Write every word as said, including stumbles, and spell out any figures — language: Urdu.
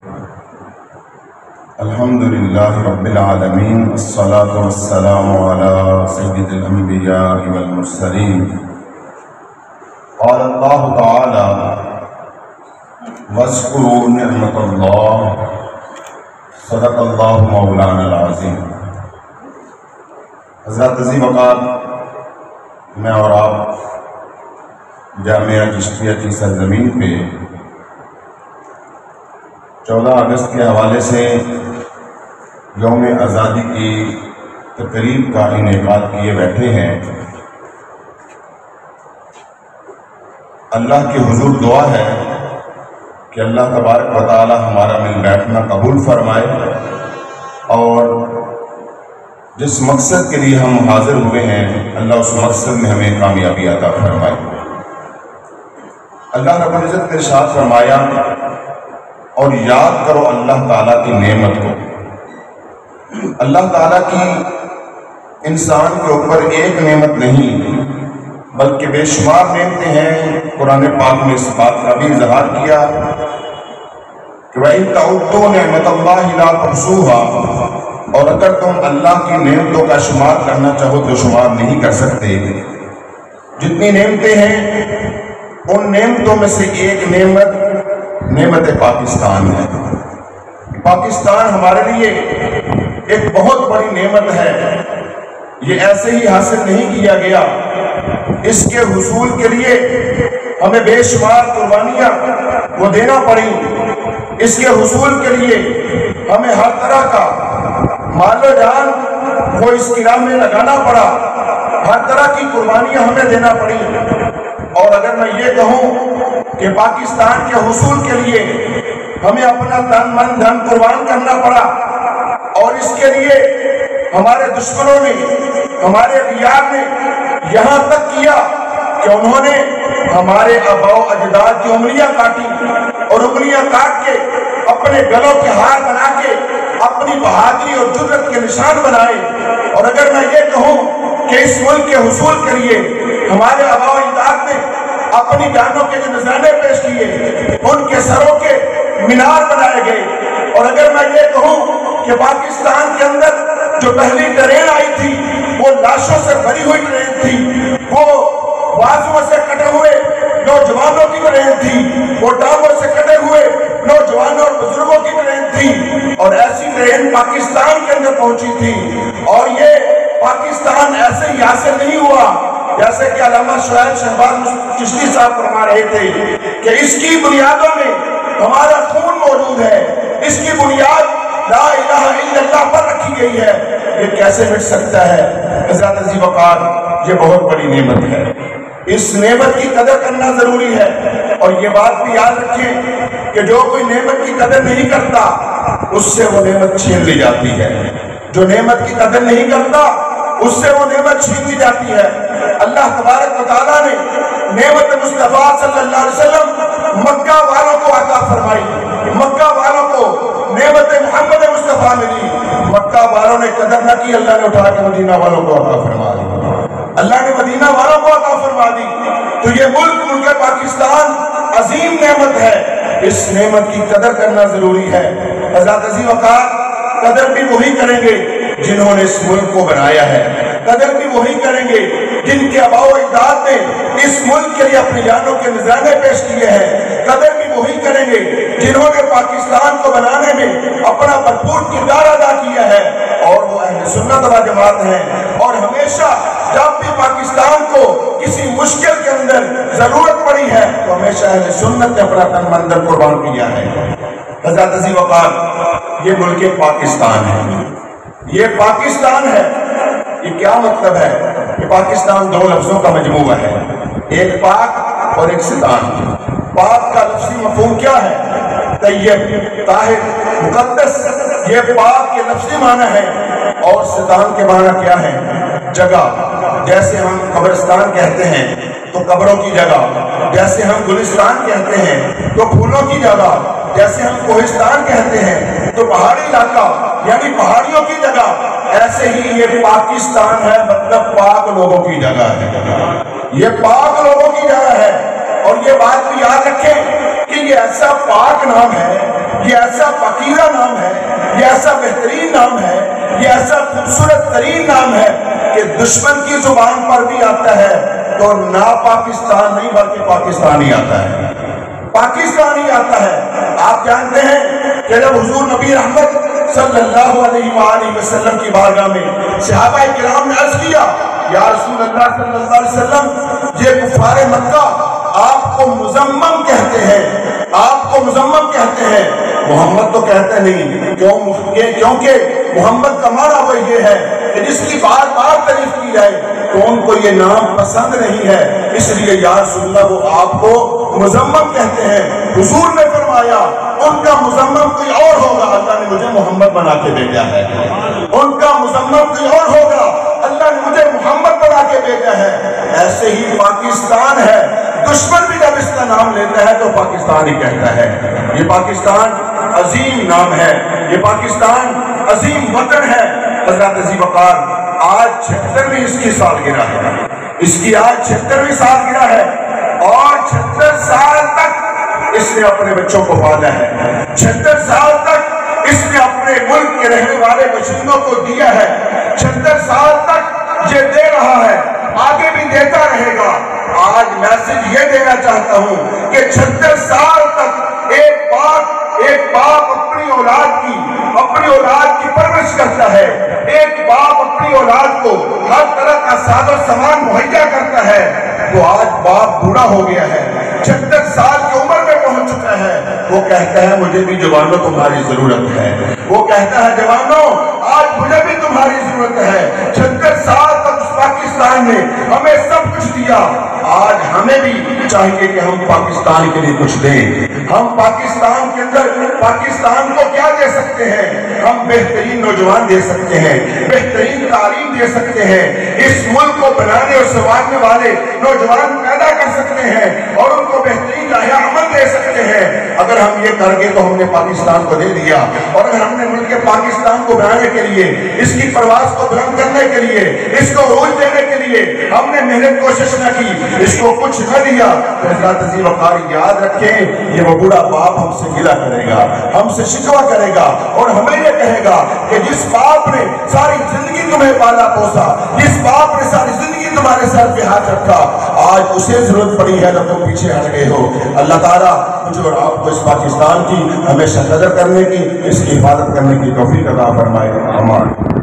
الحمدللہ رب العالمین، الصلاة والسلام علی سید الانبیاء والمرسلین۔ قال اللہ تعالی واذکروا نعمت اللہ، صدق اللہ مولانا العظیم۔ حضرات عظیم وقار، میں اور آپ جامعہ چشتیہ کی سرزمین پہ چودہ اگست کے حوالے سے یوم آزادی کی تقریب کا انعقاد کیے بیٹھے ہیں۔ اللہ کے حضور دعا ہے کہ اللہ تبارک و تعالی ہمارا مل بیٹھنا قبول فرمائے اور جس مقصد کے لیے ہم حاضر ہوئے ہیں اللہ اس مقصد میں ہمیں کامیابی عطا فرمائے۔ اللہ رب العزت نے ارشاد فرمایا، اور یاد کرو اللہ تعالیٰ کی نعمت کو۔ اللہ تعالیٰ کی انسان کے اوپر ایک نعمت نہیں بلکہ بے شمار نعمتیں ہیں۔ قرآن پاک میں اس بات کا بھی اظہار کیا کہ وَإِن تَعُدُّوا نِعْمَتَ اللَّهِ لَا تُحْصُوهَا، اور اگر تم اللہ کی نعمتوں کا شمار کرنا چاہو تو شمار نہیں کر سکتے۔ جتنی نعمتیں ہیں ان نعمتوں میں سے ایک نعمت نعمت پاکستان ہے۔ پاکستان ہمارے لیے ایک بہت بڑی نعمت ہے، یہ ایسے ہی حاصل نہیں کیا گیا، اس کے حصول کے لیے ہمیں بے شمار قربانیاں وہ دینا پڑی، اس کے حصول کے لیے ہمیں ہر طرح کا مال و جان وہ اس کی راہ میں لگانا پڑا، ہر طرح کی قربانیاں ہمیں دینا پڑی۔ اور اگر میں یہ کہوں کہ پاکستان کے حصول کے لیے ہمیں اپنا تن من دھن قربان کرنا پڑا، اور اس کے لیے ہمارے دشمنوں نے، ہمارے اغیار نے یہاں تک کیا کہ انہوں نے ہمارے آباء و اجداد کی انگلیاں کاٹی، اور انگلیاں کاٹ کے اپنے گلوں کے ہار بنا کے اپنی بہادری اور جرت کے نشان بنائے۔ اور اگر میں یہ کہوں کہ اس ملک کے حصول کے لیے ہمارے آباء و اجداد نے اپنی جانوں کے جو نذرانے پیش کیے، ان کے سروں کے مینار بنائے گئے۔ اور اگر میں یہ کہوں کہ پاکستان کے اندر جو پہلی ٹرین آئی تھی وہ لاشوں سے بھری ہوئی ٹرین تھی، وہ بازوؤں سے کٹے ہوئے نوجوانوں کی ٹرین تھی، وہ ٹانگوں سے کٹے ہوئے نوجوانوں اور بزرگوں کی ٹرین تھی، اور ایسی ٹرین پاکستان کے اندر پہنچی تھی۔ اور یہ پاکستان ایسے ہی حاصل نہیں ہوا، جیسے کہ علامہ شعیب شہباز چشتی صاحب فرما رہے تھے کہ اس کی بنیادوں میں ہمارا خون موجود ہے، اس کی بنیاد لا الہ الا اللہ پر رکھی گئی ہے، یہ کیسے مٹ سکتا ہے؟ حضرات عزیز وقار، یہ بہت بڑی نعمت ہے، اس نعمت کی قدر کرنا ضروری ہے۔ اور یہ بات بھی یاد رکھیں کہ جو کوئی نعمت کی قدر نہیں کرتا اس سے وہ نعمت چھین لی جاتی ہے، جو نعمت کی قدر نہیں کرتا اس سے وہ نعمت چھین لی جاتی ہے۔ اللہ تبارک و تعالیٰ نے نعمت مصطفیٰ صلی اللہ علیہ وسلم مکہ والوں کو عطا فرمائی، مکہ والوں کو نعمت محمد مصطفیٰ ملی، مکہ والوں نے قدر نہ کی، اللہ نے اٹھا کے مدینہ والوں کو عطا فرما دی، اللہ نے مدینہ والوں کو عطا فرما دی۔ تو یہ ملک ملک پاکستان عظیم نعمت ہے، اس نعمت کی قدر کرنا ضروری ہے۔ حضرات عزیز وقار، قدر بھی وہی کریں گے جنہوں نے اس ملک کو بنایا ہے، قدر بھی وہی کریں گے جن کے آباء و اجداد نے اس ملک کے لیے اپنی جانوں کے نذرانے پیش کیے ہیں، قدر بھی وہی کریں گے جنہوں نے پاکستان کو بنانے میں اپنا بھرپور کردار ادا کیا ہے، اور وہ اہل سنت و جماعت ہیں۔ اور ہمیشہ جب بھی پاکستان کو کسی مشکل کے اندر ضرورت پڑی ہے تو ہمیشہ اہل سنت نے اپنا تن من دھن قربان کیا ہے۔ حضرات عزیز وقار، یہ ملک پاکستان ہے، یہ پاکستان ہے۔ یہ کیا مطلب ہے کہ پاکستان دو لفظوں کا مجموعہ ہے، ایک پاک اور ایک ستان۔ پاک کا لفظی مفہوم کیا ہے؟ طیب، طاہر، مقدس، یہ پاک کے لفظی معنی ہے۔ اور ستان کے معنی کیا ہے؟ جگہ۔ جیسے ہم قبرستان کہتے ہیں تو قبروں کی جگہ، جیسے ہم گلستان کہتے ہیں تو پھولوں کی جگہ، جیسے ہم کوہستان کہتے ہیں تو پہاڑی علاقہ یعنی پہاڑیوں کی جگہ، ایسے ہی یہ پاکستان ہے، مطلب پاک لوگوں کی جگہ ہے، یہ پاک لوگوں کی جگہ ہے۔ اور یہ بات بھی یاد رکھیں کہ یہ ایسا پاک نام ہے، یہ ایسا پاکیزہ نام ہے، یہ ایسا بہترین نام ہے، یہ ایسا خوبصورت ترین نام ہے کہ دشمن کی زبان پر بھی آتا ہے تو نہ پاکستان نہیں بلکہ پاکستان ہی آتا ہے، پاکستان ہی آتا ہے۔ آپ جانتے ہیں کہ جب حضور نبی رحمت صلی اللہ علیہ وآلہ وسلم کی بارگاہ میں صحابہ کرام نے عرض کیا، یا رسول اللہ صلی اللہ علیہ وسلم، یہ کفار مکہ آپ کو مذمم کہتے ہیں، آپ کو مذمم کہتے ہیں، محمد تو کہتے نہیں، کیوں؟ کیونکہ محمد کا معنی وہ یہ ہے کہ جس کی بار بار تعریف کی جائے تو ان کو یہ نام پسند نہیں ہے، اس لیے یا رسول اللہ وہ آپ کو مذمم کہتے ہیں۔ حضور نے فرمایا ان کا مذمم کوئی اور ہوگا، اللہ نے مجھے محمد بنا کے بھیجا ہے، ان کا مذمم کوئی اور ہوگا، اللہ نے مجھے محمد بنا کے بھیجا ہے۔ ایسے ہی پاکستان ہے، دشمن بھی جب اس کا نام لیتا ہے تو پاکستان ہی کہتا ہے۔ یہ پاکستان عظیم نام ہے، یہ پاکستان عظیم وطن ہے۔ حضرت ذی وقار آج چھہترویں اس کی سالگرہ ہے، اس کی آج چھہترویں سالگرہ ہے اور چھہتر سال تک اس نے اپنے بچوں کو پالا ہے، چھہتر سال تک اس نے اپنے ملک کے رہنے والے باشندوں کو دیا ہے، چھہتر سال تک یہ دے رہا ہے، آگے بھی دیتا رہے گا۔ آج میسج یہ دینا چاہتا ہوں کہ چھہتر سال تک ایک باپ ایک باپ اپنی اولاد کی اپنی اولاد کی پرورش کرتا ہے، ایک باپ اپنی اولاد کو ہر طرح کا ساز و سامان مہیا کرتا ہے، تو آج باپ بوڑھا ہو گیا ہے، چھہتر سال کی عمر میں پہنچ چکا ہے، وہ کہتا ہے مجھے بھی جوانوں تمہاری ضرورت ہے، وہ کہتا ہے جوانوں آج مجھے بھی تمہاری ضرورت ہے۔ چھہتر سال تک اس پاکستان نے ہمیں سب کچھ دیا، آج ہمیں بھی چاہیے کہ ہم پاکستان کے لیے کچھ دیں۔ ہم پاکستان کے اندر پاکستان کو کیا دے سکتے ہیں؟ ہم بہترین نوجوان دے سکتے ہیں، بہترین تعلیم دے سکتے ہیں، اس ملک کو بنانے اور سنوارنے والے نوجوان پیدا کر سکتے ہیں اور ان کو بہترین راہ عمل دے سکتے ہیں۔ اگر ہم یہ کر گئے تو ہم نے پاکستان کو دے دیا، اور اگر ہم نے ملک پاکستان کو بنانے کے لیے، اس کی پرواز کو بلند کرنے کے لیے، اس کو عروج دینے کے لیے ہم نے محنت کوشش نہ کی، اس کو کچھ نہ دیا، تو حضرت ذی وقار یاد رکھیں یہ وہ بوڑھا باپ ہم سے گلہ کرے گا، ہم سے شکوہ کرے گا اور ہمیں یہ کہے گا کہ جس باپ نے ساری زندگی تمہیں پالا پوسا، جس باپ نے ساری زندگی تمہارے سر پہ ہاتھ رکھا، آج اسے ضرورت پڑی ہے جب تم پیچھے ہٹ گئے ہو۔ اللہ تعالیٰ مجھے اور آپ کو اس پاکستان کی ہمیشہ قدر کرنے کی، اس کی حفاظت کرنے کی توفیق عطا فرمائے۔ آمین۔